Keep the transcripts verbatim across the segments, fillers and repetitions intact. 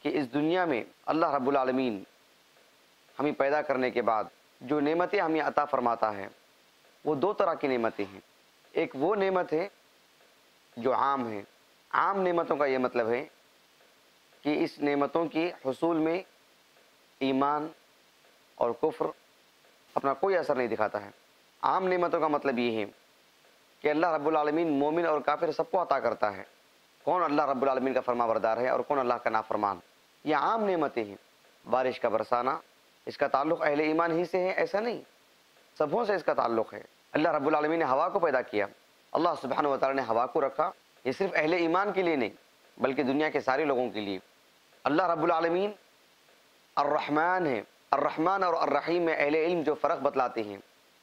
کہ اس دنیا میں اللہ رب العالمین ہمیں پیدا کرنے کے بعد جو نعمتیں ہمیں عطا فرماتا ہے وہ دو طرح کی نعمتیں ہیں۔ ایک وہ نعمت ہے جو عام ہے۔ عام نعمتوں کا یہ مطلب ہے کہ اس نعمتوں کی حصول میں ایمان اور کفر اپنا کوئی اثر نہیں دکھاتا ہے۔ عام نعمتوں کا مطلب یہ ہے کہ اللہ رب العالمین مومن اور کافر سب کو عطا کرتا ہے، کون اللہ رب العالمین کا فرما بردار ہے اور کون اللہ کا نافرمان۔ یہ عام نعمتیں ہیں۔ بارش کا برسانا، اس کا تعلق اہل ایمان ہی سے ہے ایسا نہیں، سبوں سے اس کا تعلق ہے۔ اللہ رب العالمین نے ہوا کو پیدا کیا، اللہ سبحانہ و تعالی نے ہوا کو رکھا، یہ صرف اہل ایمان کے لیے نہیں بلکہ دنیا کے سارے لوگوں کے لیے۔ اللہ رب العالمین الرحمن ہے۔ الرحمن اور الرحیم میں اہل علم جو فرق بتلاتے ہیں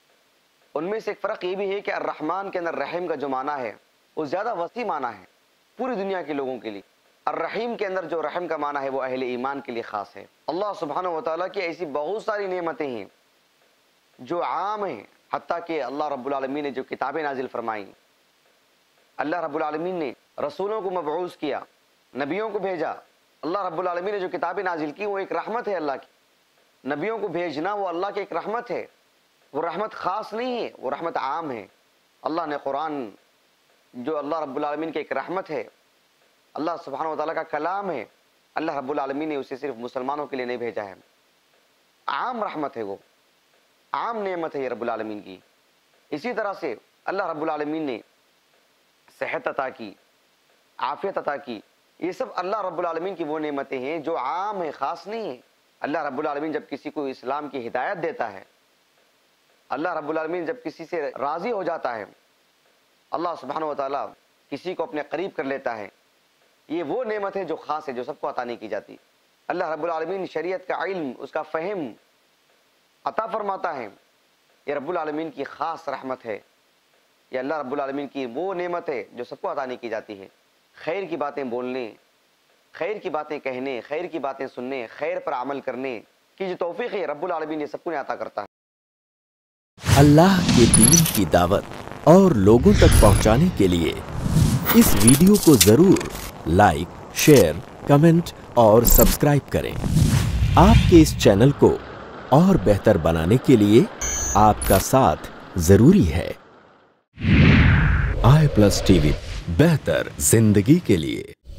ان میں سے ایک فرق یہ بھی ہے کہ الرحمن کے اندر رحم کا جو معنی ہے وہ زیادہ وسیع معنی ہے پوری دنیا کے لوگوں کے لیے۔ الرحیم کے اندر جو رحم کا معنی ہے وہ اہل ایمان کے لیے خاص ہے۔ اللہ سبحانہ و تعالیٰ کی ایسی بہت ساری نعمتیں ہیں جو عام ہیں، حتیٰ کہ اللہ رب العالمین نے جو کتابیں نازل فرمائیں، اللہ رب العالمین نے رسولوں کو مبعوث کیا، نبیوں کو بھیجا، اللہ رب العالمین نے جو کتابیں نازل کی وہ ایک رحمت ہے اللہ کی۔ نبیوں کو بھیجنا وہ اللہ کی ایک رحمت ہے، وہ رحمت خاص نہیں ہے، وہ رحمت عام ہے۔ اللہ نے قرآن جو اللہ رب العالمین کی ایک رحمت ہے، اللہ سبحانہ و تعالیٰ کا کلام ہے، اللہ رب العالمین نے اسے صرف مسلمانوں کے لیے نہیں بھیجا ہے، عام رحمت ہے، وہ عام نعمت ہے یہ رب العالمین کی۔ اسی طرح سے اللہ رب العالمین نے صحت عطا کی، عافیت عطا کی، یہ سب اللہ رب العالمین کی وہ نعمتیں ہیں جو عام ہیں، خاص نہیں ہیں۔ اللہ رب العالمین جب کسی کو اسلام کی ہدایت دیتا ہے، اللہ رب العالمین جب کسی سے راضی ہو جاتا ہے، اللہ سبحانہ و تعالیٰ کسی کو اپنے قریب کر لیتا ہے، یہ وہ نعمت ہے جو خاص ہے، جو سب کو عطا نہیں کی جاتی۔ اللہ رب العالمین شریعت کا علم، اس کا فہم عطا فرماتا ہے، یہ رب العالمین کی خاص رحمت ہے، یہ اللہ رب العالمین کی وہ نعمت ہے جو سب کو عطا نہیں کی جاتی ہے۔ خیر کی باتیں بولنے، خیر کی باتیں کہنے، خیر کی باتیں سننے، خیر پر عمل کرنے کی جو توفیق ہے رب العالمین یہ سب کو عطا کرتا ہے۔ اللہ کے دین کی دعوت اور لوگوں تک پہنچانے کے لیے اس ویڈیو کو ضرور لائک، شیئر، کمنٹ اور سبسکرائب کریں۔ آپ کے اس چینل کو اور بہتر بنانے کے لیے آپ کا ساتھ ضروری ہے۔ آئی پلس ٹی وی، بہتر زندگی کے لیے۔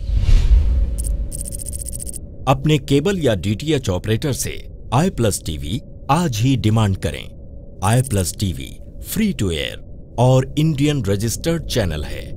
اپنے کیبل یا ڈی ٹی ایچ آپریٹر سے آئی پلس ٹی وی آج ہی ڈیمانڈ کریں۔ I plus T V free to air اور انڈین رجسٹرڈ چینل ہے۔